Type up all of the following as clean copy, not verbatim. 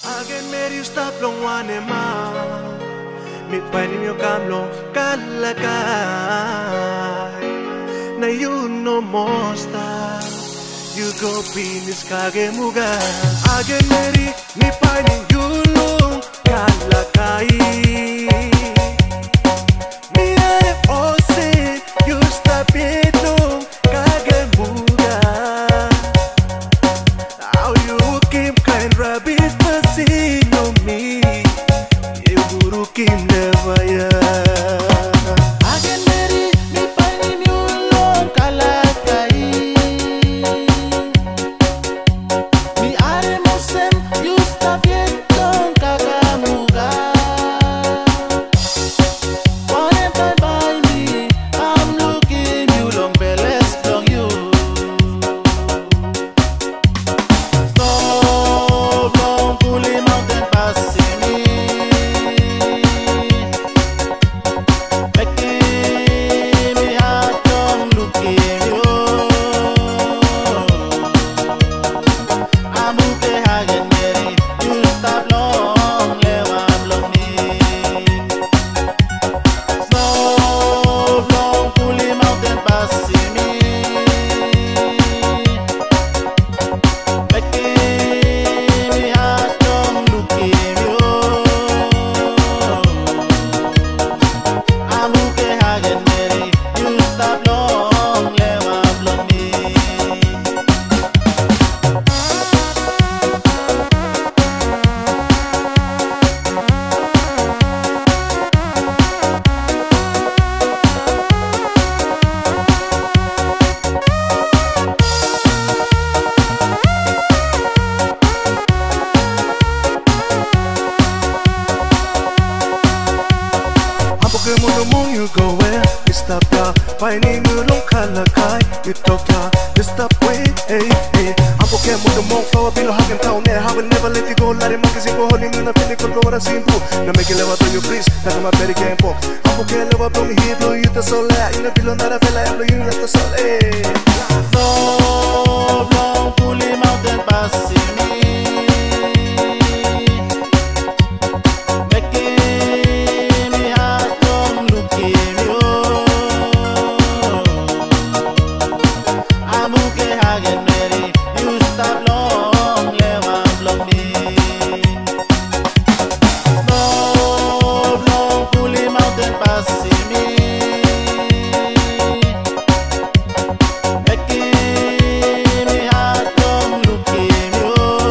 Again, Mary, stop long one ma. Me fighting your camlo, kalakay. Na you no mosta. You go pinis kage muga. Again, Mary, me fighting you long, kalakay. Me are ose, you stop it long, kage muga. How you keep kind rabbit passing on me? You guru kim never ya. Again, Mary, me finding you long kalakai. Me are mosem, you stop it long kagamuga. One time by me, I'm looking you long beles long you. Stop long cooling mountain passing me. Ambuge Hagen, Mary, you stop long, lewam long me. Snow long, coolie mountain passing me. Making me heart come looking you. Ambuge Hagen, Mary, you stop long, lewam long me. Ambuge mulumong you go where? You stop ya, finding you long kalakay. You talk ya, you stop wait, hey, hey. Ambuge mulumong flower below Hagen town there. I will never let you go, let him make it go, holding in a penny for lower simple. No make it level to your breeze, that's my very game box. Ambuge level from here, blow you the soul, in the below that I feel like blow you the soul, hey. So long, coolie mountain passing me. Making me heart come looking you. Ambuge Hagen, Mary, you stop long, lewam long me. So long, coolie mountain passing me. Making me heart come looking you.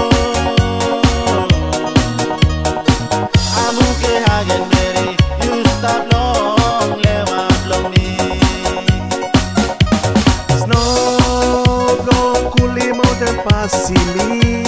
Ambuge Hagen, Mary, you stop long, lewam long me. Snow long coolie mountain passing me.